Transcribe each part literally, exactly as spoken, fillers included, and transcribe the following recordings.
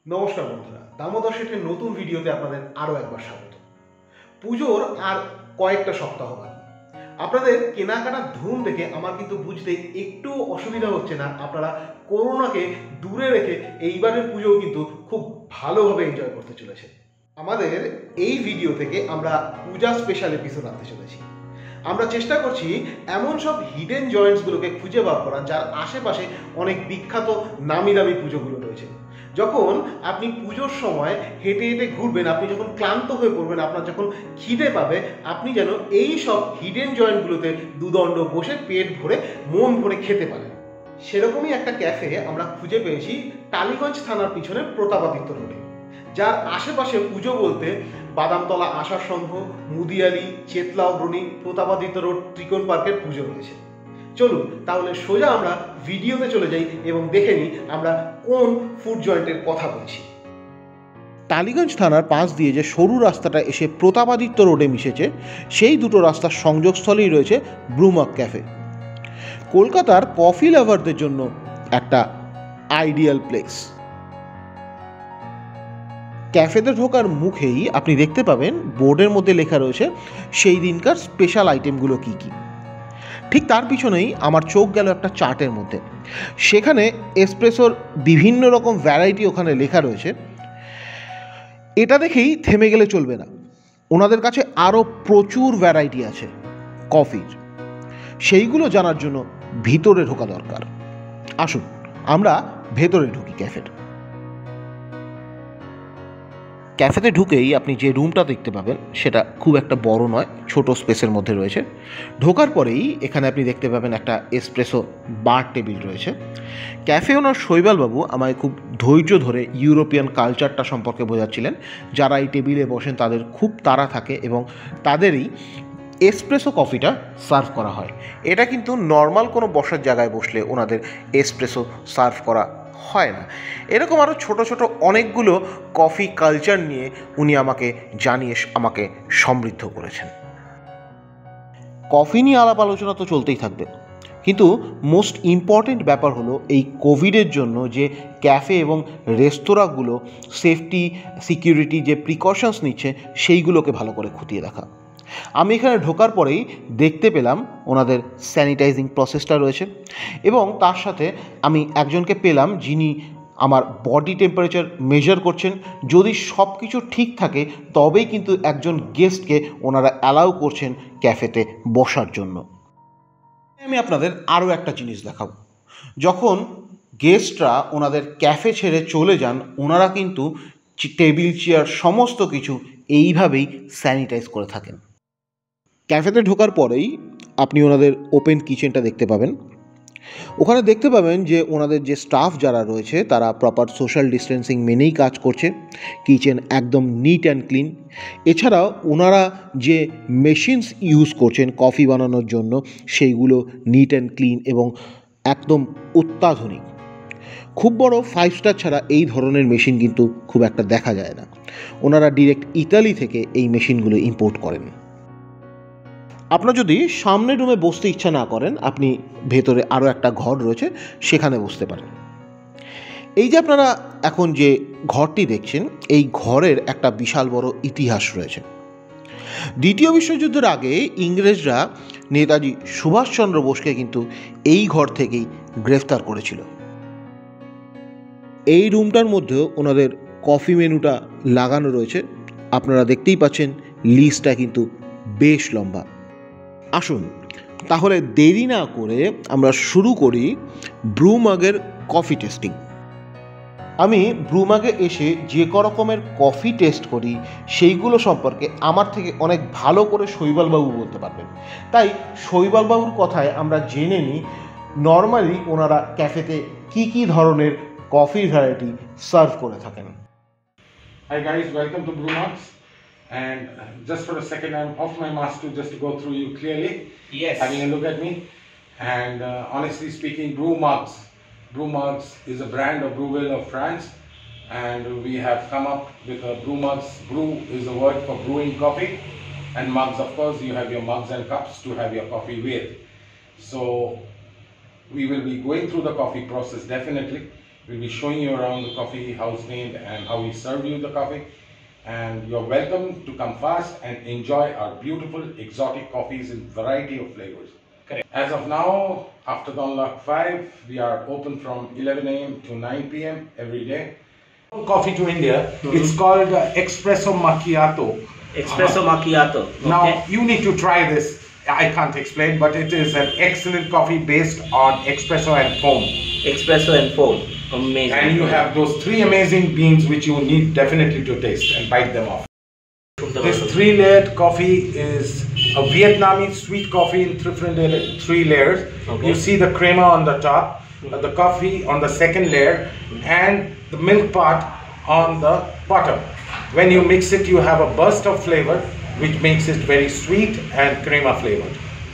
নমস্কার বন্ধুরা, দামোদর শেঠের নতুন ভিডিওতে আপনাদের আরও একবার স্বাগত। পুজোর আর কয়েকটা সপ্তাহ বাকি। আপনাদের কেনাকাটার ধুম দেখে আমার কিন্তু বুঝতে একটু অসুবিধা হচ্ছে না। আপনারা করোনাকে দূরে রেখে এইবারের পুজোও কিন্তু খুব ভালোভাবে এনজয় করতে চলেছে। আমাদের এই ভিডিও থেকে আমরা পূজা স্পেশাল এপিসোড আনতে চলেছি। আমরা চেষ্টা করছি এমন সব হিডেন জয়েন্টসগুলোকে খুঁজে বার করা যার আশেপাশে অনেক বিখ্যাত নামি দামি পুজোগুলো রয়েছে। যখন আপনি পুজোর সময় হেঁটে হেঁটে ঘুরবেন, আপনি যখন ক্লান্ত হয়ে পড়বেন, আপনার যখন খিদে পাবে, আপনি যেন এই সব হিডেন জয়েন্টগুলোতে দুদণ্ড বসে পেট ভরে মন ভরে খেতে পারেন। সেরকমই একটা ক্যাফে আমরা খুঁজে পেয়েছি টালিগঞ্জ থানার পিছনে প্রতাপাদিত্য রোডে, যার আশেপাশে পুজো বলতে বাদামতলা আশার সংঘ, মুদিয়ালি, চেতলা অগ্রণী, প্রতাপাদিত্য রোড, ত্রিকোণ পার্কের পুজো রয়েছে। চলুন তাহলে সোজা আমরা ভিডিওতে চলে যাই এবং দেখে নিই আমরা কোন ফুড জয়েন্টের কথা বলছি। টালিগঞ্জ থানার পাশ দিয়ে যে সরু রাস্তাটা এসে প্রতাপাদিত্য রোডে মিশেছে, সেই দুটো রাস্তার সংযোগস্থলেই রয়েছে ব্রুমাগ ক্যাফে। কলকাতার কফি লাভারদের জন্য একটা আইডিয়াল প্লেস। ক্যাফেতে ঢোকার মুখেই আপনি দেখতে পাবেন বোর্ডের মধ্যে লেখা রয়েছে সেই দিনকার স্পেশাল আইটেমগুলো কী কী। ঠিক তার পিছনেই আমার চোখ গেল একটা চার্টের মধ্যে। সেখানে এসপ্রেসোর বিভিন্ন রকম ভ্যারাইটি ওখানে লেখা রয়েছে। এটা দেখেই থেমে গেলে চলবে না, ওনাদের কাছে আরও প্রচুর ভ্যারাইটি আছে কফির। সেইগুলো জানার জন্য ভিতরে ঢোকা দরকার। আসুন আমরা ভেতরে ঢুকি ক্যাফের। ক্যাফেতে ঢুকেই আপনি যে রুমটা দেখতে পাবেন সেটা খুব একটা বড় নয়, ছোট স্পেসের মধ্যে রয়েছে। ঢোকার পরেই এখানে আপনি দেখতে পাবেন একটা এসপ্রেসো বার টেবিল রয়েছে। ক্যাফে ওনার শৈবালবাবু আমায় খুব ধৈর্য ধরে ইউরোপিয়ান কালচারটা সম্পর্কে বোঝাচ্ছিলেন। যারা এই টেবিলে বসেন তাদের খুব তাড়া থাকে এবং তাদেরই এসপ্রেসো কফিটা সার্ভ করা হয়। এটা কিন্তু নর্মাল কোনো বসার জায়গায় বসলে ওনাদের এসপ্রেসো সার্ভ করা হয় না। এরকম আরও ছোট ছোট অনেকগুলো কফি কালচার নিয়ে উনি আমাকে জানিয়ে আমাকে সমৃদ্ধ করেছেন। কফি নিয়ে আলাপ আলোচনা তো চলতেই থাকবে, কিন্তু মোস্ট ইম্পর্টেন্ট ব্যাপার হলো এই কোভিডের জন্য যে ক্যাফে এবং রেস্তোরাঁগুলো সেফটি সিকিউরিটি যে প্রিকশনস নিচ্ছে সেইগুলোকে ভালো করে খতিয়ে দেখা। আমি এখানে ঢোকার পরেই দেখতে পেলাম ওনাদের স্যানিটাইজিং প্রসেসটা রয়েছে এবং তার সাথে আমি একজনকে পেলাম যিনি আমার বডি টেম্পারেচার মেজার করছেন। যদি সব কিছু ঠিক থাকে তবেই কিন্তু একজন গেস্টকে ওনারা অ্যালাউ করছেন ক্যাফেতে বসার জন্য। আমি আপনাদের আরও একটা জিনিস দেখাবো। যখন গেস্টরা ওনাদের ক্যাফে ছেড়ে চলে যান, ওনারা কিন্তু টেবিল চেয়ার সমস্ত কিছু এইভাবেই স্যানিটাইজ করে থাকেন। ক্যাফেতে ঢোকার পরেই আপনি ওনাদের ওপেন কিচেনটা দেখতে পাবেন। ওখানে দেখতে পাবেন যে ওনাদের যে স্টাফ যারা রয়েছে তারা প্রপার সোশ্যাল ডিস্টেন্সিং মেনেই কাজ করছে। কিচেন একদম নিট অ্যান্ড ক্লিন। এছাড়াও ওনারা যে মেশিনস ইউজ করছেন কফি বানানোর জন্য সেইগুলো নিট অ্যান্ড ক্লিন এবং একদম অত্যাধুনিক। খুব বড় ফাইভ স্টার ছাড়া এই ধরনের মেশিন কিন্তু খুব একটা দেখা যায় না। ওনারা ডিরেক্ট ইতালি থেকে এই মেশিনগুলো ইম্পোর্ট করেন। আপনার যদি সামনের রুমে বসতে ইচ্ছা না করেন, আপনি ভেতরে আরও একটা ঘর রয়েছে সেখানে বসতে পারেন। এই যে আপনারা এখন যে ঘরটি দেখছেন, এই ঘরের একটা বিশাল বড় ইতিহাস রয়েছে। দ্বিতীয় বিশ্বযুদ্ধের আগে ইংরেজরা নেতাজি সুভাষচন্দ্র বোসকে কিন্তু এই ঘর থেকেই গ্রেফতার করেছিল। এই রুমটার মধ্যেও ওনাদের কফি মেনুটা লাগানো রয়েছে। আপনারা দেখতেই পাচ্ছেন লিস্টটা কিন্তু বেশ লম্বা। আসুন তাহলে দেরি না করে আমরা শুরু করি ব্রুমাগের কফি টেস্টিং। আমি ব্রুমাগে এসে যে রকমের কফি টেস্ট করি সেইগুলো সম্পর্কে আমার থেকে অনেক ভালো করে শৈবালবাবু বলতে পারবেন। তাই শৈবালবাবুর কথায় আমরা জেনে নিই নর্মালি ওনারা ক্যাফেতে কী কী ধরনের কফি ভ্যারাইটি সার্ভ করে থাকেন। Hi guys, welcome to Brewmugs. And just for a second, I'm off my mask to just to go through you clearly. Yes. Having a look at me. And uh, honestly speaking, Brewmugs. Brewmugs is a brand of Brewville of France. And we have come up with a Brewmugs. Brew is a word for brewing coffee. And mugs, of course, you have your mugs and cups to have your coffee with. So we will be going through the coffee process definitely. We'll be showing you around the coffee house name and how we serve you the coffee. And you're welcome to come fast and enjoy our beautiful exotic coffees in variety of flavors. Correct. As of now, after the unlock five, we are open from eleven a m to nine p m every day. Coffee to India. Mm-hmm. It's called uh, espresso macchiato. Espresso uh, macchiato. Okay. Now you need to try this. I can't explain, but it is an excellent coffee based on espresso and foam. Espresso and foam. Amazing. And you have those three amazing beans which you need definitely to taste and bite them off. This three-layered coffee is a Vietnamese sweet coffee in three, three layers. Okay. You see the crema on the top, uh, the coffee on the second layer, and the milk part on the bottom. When you mix it, you have a burst of flavor, which makes it very sweet and crema flavored.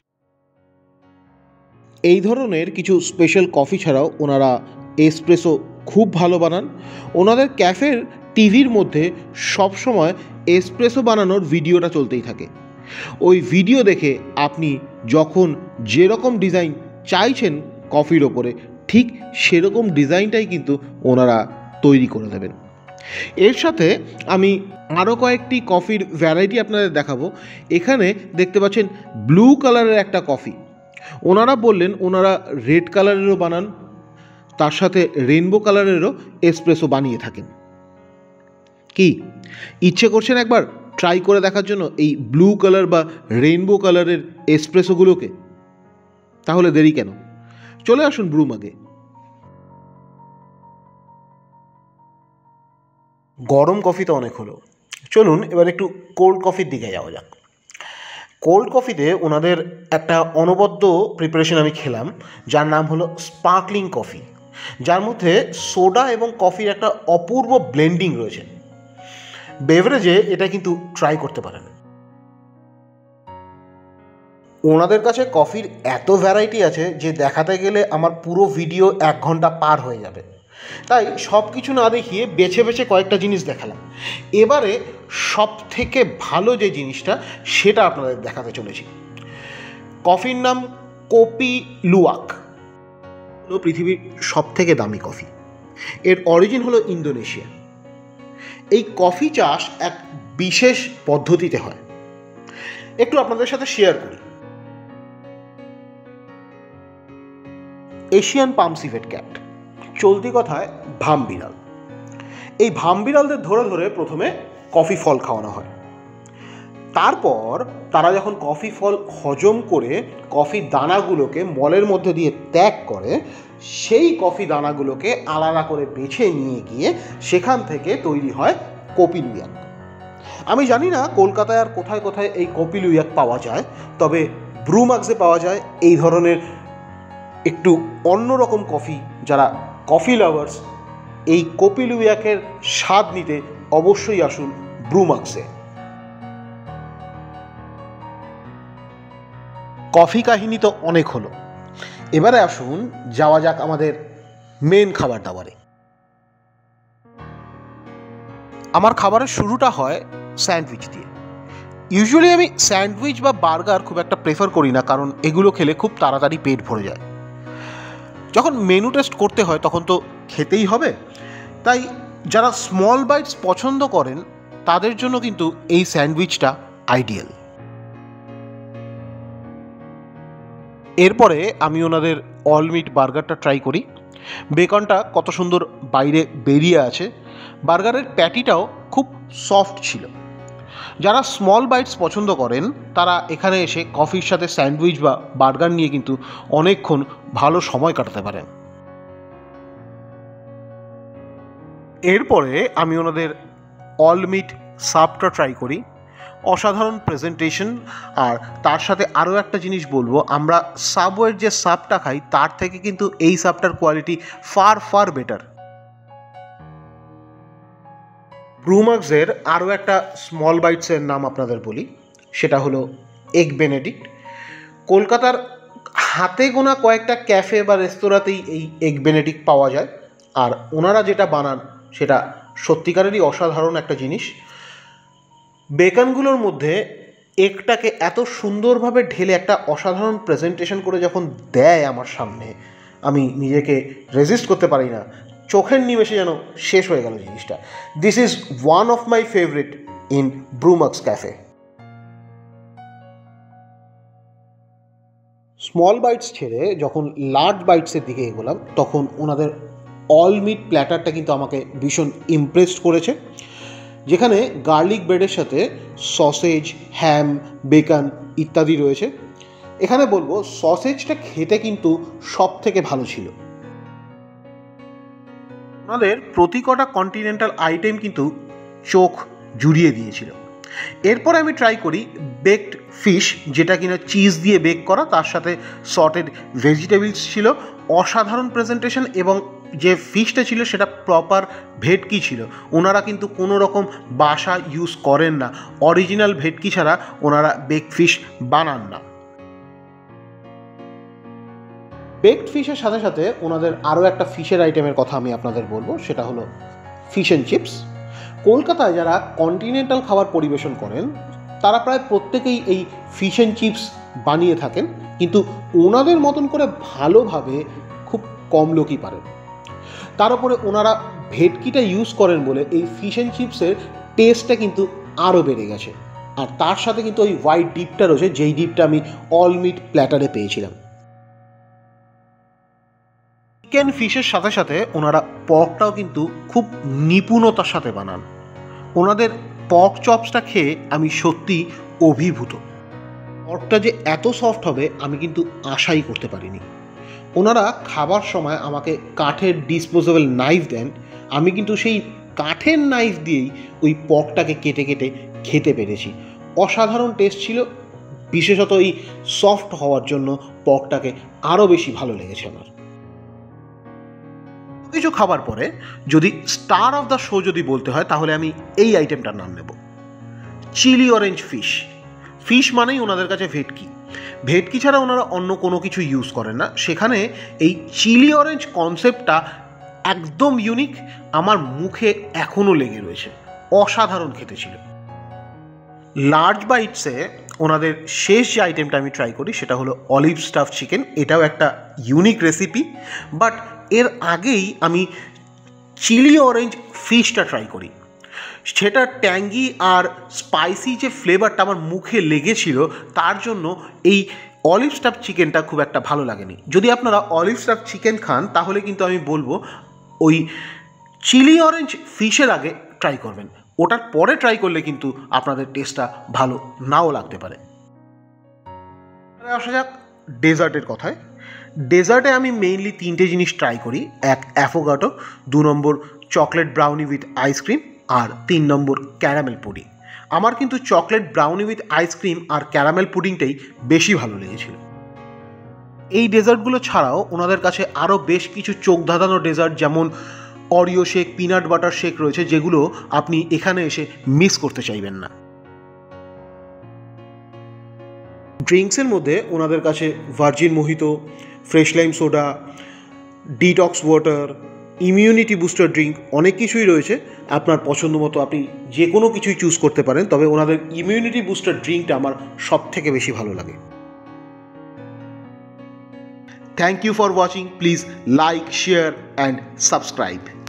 এই ধরনের কিছু special coffee ছাড়াও ওনারা espresso খুব ভালো বানান। ওনাদের ক্যাফের টিভির মধ্যে সবসময় এসপ্রেসো বানানোর ভিডিওটা চলতেই থাকে। ওই ভিডিও দেখে আপনি যখন যেরকম ডিজাইন চাইছেন কফির ওপরে ঠিক সেরকম ডিজাইনটাই কিন্তু ওনারা তৈরি করে দেবেন। এর সাথে আমি আরও কয়েকটি কফির ভ্যারাইটি আপনাদের দেখাবো। এখানে দেখতে পাচ্ছেন ব্লু কালারের একটা কফি। ওনারা বললেন ওনারা রেড কালারেরও বানান, তার সাথে রেনবো কালারেরও এসপ্রেসো বানিয়ে থাকেন। কি ইচ্ছে করছেন একবার ট্রাই করে দেখার জন্য এই ব্লু কালার বা রেনবো কালারের এসপ্রেসোগুলোকে? তাহলে দেরি কেন, চলে আসুন ব্রু মাগে। গরম কফি তো অনেক হলো, চলুন এবার একটু কোল্ড কফির দিকে যাওয়া যাক। কোল্ড কফিতে ওনাদের একটা অনবদ্য প্রিপারেশন আমি খেলাম, যার নাম হলো স্পার্কলিং কফি, যার মধ্যে সোডা এবং কফির একটা অপূর্ব ব্লেন্ডিং রয়েছে। বেভারেজে এটা কিন্তু ট্রাই করতে পারেন। ওনাদের কাছে কফির এত ভ্যারাইটি আছে যে দেখাতে গেলে আমার পুরো ভিডিও এক ঘন্টা পার হয়ে যাবে, তাই সব কিছু না দেখিয়ে বেছে বেছে কয়েকটা জিনিস দেখালাম। এবারে সব থেকে ভালো যে জিনিসটা সেটা আপনাদের দেখাতে চলেছি। কফির নাম কোপি লুওয়াক, হলো পৃথিবীর সব থেকে দামি কফি। এর অরিজিন হলো ইন্দোনেশিয়া। এই কফি চাষ এক বিশেষ পদ্ধতিতে হয়, একটু আপনাদের সাথে শেয়ার করি। এশিয়ান পাম সিভেট ক্যাট, চলতি কথায় ভাম বিড়াল। এই ভাম বিড়ালদের ধরে ধরে প্রথমে কফি ফল খাওয়ানো হয়। তারপর তারা যখন কফি ফল হজম করে কফি দানাগুলোকে মলের মধ্যে দিয়ে ত্যাগ করে, সেই কফি দানাগুলোকে আলাদা করে বেছে নিয়ে গিয়ে সেখান থেকে তৈরি হয় কোপি লুওয়াক। আমি জানি না কলকাতায় আর কোথায় কোথায় এই কোপি লুওয়াক পাওয়া যায়, তবে ব্রু মাগসে পাওয়া যায় এই ধরনের একটু অন্যরকম কফি। যারা কফি লাভার্স এই কোপি লুওয়াকের স্বাদ নিতে অবশ্যই আসুন ব্রু মাগসে। কফি কাহিনী তো অনেক হলো, এবারে আসুন যাওয়া যাক আমাদের মেন খাবার দাবারে। আমার খাবারের শুরুটা হয় স্যান্ডউইচ দিয়ে। ইউজুয়ালি আমি স্যান্ডউইচ বা বার্গার খুব একটা প্রেফার করি না, কারণ এগুলো খেলে খুব তাড়াতাড়ি পেট ভরে যায়। যখন মেনু টেস্ট করতে হয় তখন তো খেতেই হবে, তাই যারা স্মল বাইটস পছন্দ করেন তাদের জন্য কিন্তু এই স্যান্ডউইচটা আইডিয়াল। এরপরে আমি ওনাদের অল মিট বার্গারটা ট্রাই করি। বেকনটা কত সুন্দর বাইরে বেরিয়ে আছে, বার্গারের প্যাটিটাও খুব সফট ছিল। যারা স্মল বাইটস পছন্দ করেন তারা এখানে এসে কফির সাথে স্যান্ডউইচ বা বার্গার নিয়ে কিন্তু অনেকক্ষণ ভালো সময় কাটাতে পারেন। এরপরে আমি ওনাদের অল মিট সাবটা ট্রাই করি। অসাধারণ প্রেজেন্টেশন, আর তার সাথে আরও একটা জিনিস বলবো, আমরা সাবওয়ের যে সাবটা খাই তার থেকে কিন্তু এই সাবটার quality far far better. Brew মাগসের আরও একটা স্মল বাইটসের নাম আপনাদের বলি, সেটা হলো এগ বেনেডিক্ট। কলকাতার হাতে গোনা কয়েকটা ক্যাফে বা রেস্তোরাঁতেই এই এগ বেনেডিক্ট পাওয়া যায়, আর ওনারা যেটা বানান সেটা সত্যিকারেরই অসাধারণ একটা জিনিস। বেকনগুলোর মধ্যে এগটাকে এত সুন্দরভাবে ঢেলে একটা অসাধারণ প্রেজেন্টেশন করে যখন দেয় আমার সামনে, আমি নিজেকে রেজিস্ট করতে পারি না, চোখের নিমেষে যেন শেষ হয়ে গেল জিনিসটা। This is one of my favourite in ব্রুমার্কস ক্যাফে। স্মল বাইটস ছেড়ে যখন লার্জ বাইটসের দিকে এগোলাম তখন ওনাদের অল মিট প্ল্যাটারটা কিন্তু আমাকে ভীষণ ইমপ্রেসড করেছে, যেখানে গার্লিক ব্রেডের সাথে সসেজ, হ্যাম, বেকন ইত্যাদি রয়েছে। এখানে বলবো সসেজটা খেতে কিন্তু সব থেকে ভালো ছিল। ওনাদের প্রতি কটা কন্টিনেন্টাল আইটেম কিন্তু চোখ জুড়িয়ে দিয়েছিল। এরপরে আমি ট্রাই করি বেকড ফিশ, যেটা কিনা চিজ দিয়ে বেক করা, তার সাথে সটেড ভেজিটেবলস ছিল। অসাধারণ প্রেজেন্টেশন, এবং যে ফিশটা ছিল সেটা প্রপার ভেটকি ছিল। ওনারা কিন্তু কোনো রকম বাসা ইউজ করেন না, অরিজিনাল ভেটকি ছাড়া ওনারা বেক ফিশ বানান না। বেকড ফিশের সাথে সাথে ওনাদের আরও একটা ফিশের আইটেমের কথা আমি আপনাদের বলবো, সেটা হলো ফিশ অ্যান্ড চিপস। কলকাতায় যারা কন্টিনেন্টাল খাবার পরিবেশন করেন তারা প্রায় প্রত্যেকেই এই ফিশ অ্যান্ড চিপস বানিয়ে থাকেন, কিন্তু ওনাদের মতন করে ভালোভাবে খুব কম লোকই পারেন। তার উপরে ওনারা ভেটকিটা ইউজ করেন বলে এই ফিশ অ্যান্ড চিপসের টেস্টটা কিন্তু আরও বেড়ে গেছে। আর তার সাথে কিন্তু ওই হোয়াইট ডিপটা রয়েছে, যেই ডিপটা আমি অল মিট প্ল্যাটারে পেয়েছিলাম। চিকেন ফিশের সাথে সাথে ওনারা পর্কটাও কিন্তু খুব নিপুণতার সাথে বানান। ওনাদের পর্ক চপসটা খেয়ে আমি সত্যি অভিভূত। পর্কটা যে এত সফট হবে আমি কিন্তু আশাই করতে পারিনি। ওনারা খাবার সময় আমাকে কাঠের ডিসপোজেবল নাইফ দেন, আমি কিন্তু সেই কাঠের নাইফ দিয়েই ওই পর্কটাকে কেটে কেটে খেতে পেরেছি। অসাধারণ টেস্ট ছিল, বিশেষত এই সফট হওয়ার জন্য পর্কটাকে আরও বেশি ভালো লেগেছে আমার। কিছু খাবার পরে যদি স্টার অফ দ্য শো যদি বলতে হয় তাহলে আমি এই আইটেমটার নাম নেব, চিলি অরেঞ্জ ফিশ। ফিশ মানেই ওনাদের কাছে ভেটকি, ভেটকি ছাড়া ওনারা অন্য কোনো কিছু ইউজ করেন না। সেখানে এই চিলি অরেঞ্জ কনসেপ্টটা একদম ইউনিক, আমার মুখে এখনও লেগে রয়েছে। অসাধারণ খেতে ছিল। লার্জ বাইটসে ওনাদের শেষ যে আইটেমটা আমি ট্রাই করি সেটা হলো অলিভ স্টাফ চিকেন। এটাও একটা ইউনিক রেসিপি, বাট এর আগেই আমি চিলি অরেঞ্জ ফিশটা ট্রাই করি। সেটা ট্যাঙ্গি আর স্পাইসি যে ফ্লেভারটা আমার মুখে লেগেছিল, তার জন্য এই অলিভ স্টাফ চিকেনটা খুব একটা ভালো লাগেনি। যদি আপনারা অলিভ স্টাফ চিকেন খান তাহলে কিন্তু আমি বলবো ওই চিলি অরেঞ্জ ফিশের আগে ট্রাই করবেন, ওটার পরে ট্রাই করলে কিন্তু আপনাদের টেস্টটা ভালো নাও লাগতে পারে। আসা যাক ডেজার্টের কথায়। ডেজার্টে আমি মেইনলি তিনটে জিনিস ট্রাই করি, এক অ্যাফোগাটো, দু নম্বর চকলেট ব্রাউনি উইথ আইসক্রিম, আর তিন নম্বর ক্যারামেল পুডিং। আমার কিন্তু চকলেট ব্রাউনি উইথ আইসক্রিম আর ক্যারামেল পুডিংটাই বেশি ভালো লেগেছিল। এই ডেজার্টগুলো ছাড়াও ওনাদের কাছে আরও বেশ কিছু চোখ ধাঁধানো ডেজার্ট যেমন Oreo shake, peanut butter shake রয়েছে, যেগুলো আপনি এখানে এসে মিস করতে চাইবেন না। ড্রিঙ্কসের মধ্যে ওনাদের কাছে virgin mojito, fresh lime soda, detox water, immunity booster drink অনেক কিছুই রয়েছে। আপনার পছন্দ মতো আপনি যে কোনো কিছুই চুজ করতে পারেন, তবে ওনাদের ইমিউনিটি বুস্টার ড্রিঙ্কটা আমার সব থেকে বেশি ভালো লাগে। Thank you for watching. Please like, share and subscribe.